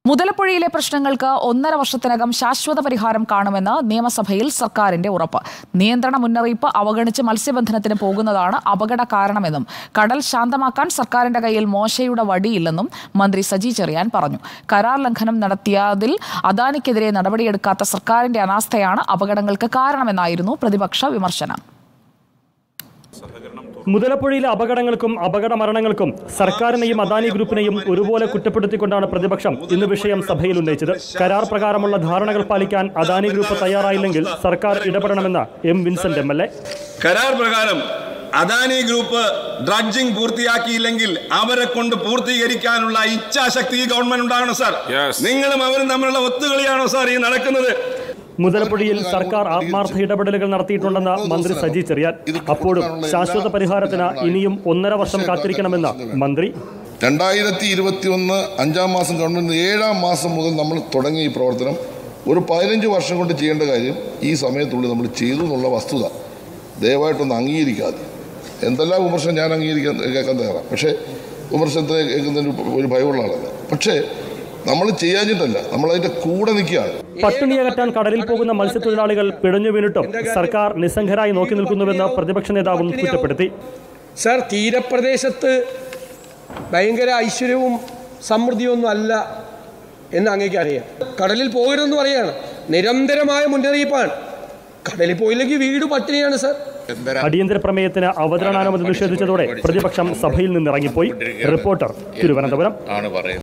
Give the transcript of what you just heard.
മുതലപ്പുഴയിലെ പ്രശ്നങ്ങൾക്ക് 1.5 വർഷത്തിനകം ശാശ്വത പരിഹാരം കാണുമെന്ന് നിയമസഭയിൽ സർക്കാരിന്റെ ഉറപ്പ്. നിയന്ത്രണ മുന്നറിയിപ്പ് അവഗണിച്ച് മത്സ്യബന്ധനത്തിന് പോകുന്നതാണ് അപകട കാരണമെന്നും കടൽ ശാന്തമാക്കാൻ സർക്കാരിന്റെ കയ്യിൽ മോശയുടെ വടിയില്ലെന്നും മന്ത്രി സജി ചെറിയാൻ പറഞ്ഞു. കരാർ ലംഘനം നടത്തിയതിൽ അദാനിക്കെതിരെ നടപടിയെടുക്കാത്ത സർക്കാരിന്റെ അനാസ്ഥയാണ് അപകടങ്ങൾക്ക് കാരണമെന്നായിരുന്നു പ്രതിപക്ഷ വിമർശനം. മുതലപ്പുഴയിലെ അപകടങ്ങൾക്കും അപകട മരണങ്ങൾക്കും സർക്കാരിനെയും അദാനി ഗ്രൂപ്പിനെയും ഒരുപോലെ കുറ്റപ്പെടുത്തിക്കൊണ്ടാണ് പ്രതിപക്ഷം ഇന്ന് വിഷയം സഭയിൽ ഉന്നയിച്ചത്. കരാർ പ്രകാരമുള്ള ധാരണകൾ പാലിക്കാൻ അദാനി ഗ്രൂപ്പ് തയ്യാറായില്ലെങ്കിൽ സർക്കാർ ഇടപെടണമെന്ന് എം വിൻസെന്റ് MLA. കരാർ പ്രകാരം അദാനി ഗ്രൂപ്പ് ഡ്രഡ്ജിംഗ് പൂർത്തിയാക്കിയില്ലെങ്കിൽ അവരെ കൊണ്ട് പൂർത്തീകരിക്കാനുള്ള ഇച്ഛാശക്തി ഈ ഗവൺമെന്റ് ഉണ്ടാകണം സാർ. നിങ്ങളും അവരും തമ്മിലുള്ള ഒത്തുകളിയാണോ സാർ ഈ നടക്കുന്നത്? മുതലപ്പുഴയിൽ സർക്കാർ ആത്മാർത്ഥ ഇടപെടലുകൾ നടത്തിയിട്ടുണ്ടെന്ന് മന്ത്രി സജി ചെറിയാൻ. അപ്പോഴും ശാശ്വത പരിഹാരത്തിന് ഇനിയും 1.5 വർഷം കാത്തിരിക്കണമെന്ന് മന്ത്രി. 2021 5-ാം മാസം ഗവൺമെന്റ് 7-ാം മാസം മുതൽ നമ്മൾ തുടങ്ങിയ ഈ പ്രവർത്തനം ഒരു 15 വർഷം കൊണ്ട് ചെയ്യേണ്ട കാര്യം ഈ സമയത്തുള്ളിൽ നമ്മൾ ചെയ്തു എന്നുള്ള വസ്തുത ദയവായിട്ടൊന്ന് അംഗീകരിക്കാതെ. എന്തെല്ലാം വിമർശനം ഞാൻ കേൾക്കാൻ തയ്യാറാണ്, പക്ഷേ വിമർശനത്തെ കേൾക്കുന്നതിന് ഒരു ഭയമുള്ള ആളല്ല. പക്ഷേ നമ്മൾ ചെയ്യാഞ്ഞിട്ടല്ല, നമ്മളതിന്റെ കൂടെ നിൽക്കുകയാണ്. പട്ടിണി അകറ്റാൻ കടലിൽ പോകുന്ന മത്സ്യത്തൊഴിലാളികൾ പിഴഞ്ഞു വീണിട്ടും സർക്കാർ നിസ്സംഗരായി നോക്കി നിൽക്കുന്നുവെന്ന് പ്രതിപക്ഷ നേതാവും കുറ്റപ്പെടുത്തി. സർ, തീരപ്രദേശത്ത് ഭയങ്കര ഐശ്വര്യവും സമൃദ്ധിയൊന്നും അല്ല എന്ന് അങ്ങേക്ക് അറിയാം. കടലിൽ പോകരുതെന്ന് പറയാണ്, നിരന്തരമായ മുന്നറിയിപ്പാണ്. കടലിൽ പോയില്ലെങ്കിൽ വീട് പട്ടിണിയാണ് സർ. അടിയന്തര പ്രമേയത്തിന് അവതരണാനുമതി നിഷേധിച്ചതോടെ പ്രതിപക്ഷം സഭയിൽ നിന്നിറങ്ങിപ്പോയി. റിപ്പോർട്ടർ, തിരുവനന്തപുരം.